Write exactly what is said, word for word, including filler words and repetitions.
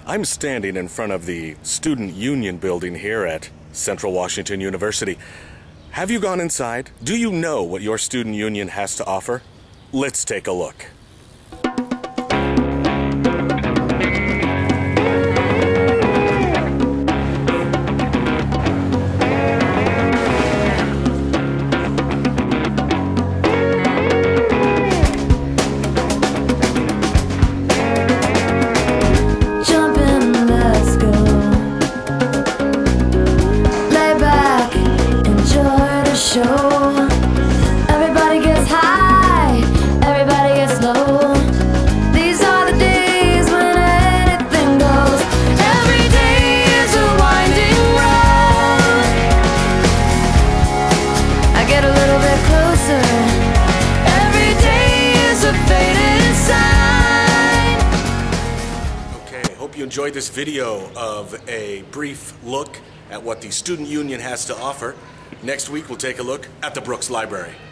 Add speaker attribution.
Speaker 1: I'm standing in front of the Student Union building here at Central Washington University. Have you gone inside? Do you know what your student union has to offer? Let's take a look.
Speaker 2: Show. Everybody gets high, everybody gets low. These are the days when anything goes. Every day is a winding road. I get a little bit closer. Every day is a faded sign.
Speaker 1: Okay, I hope you enjoyed this video of a brief look at what the Student Union has to offer. Next week, we'll take a look at the Brooks Library.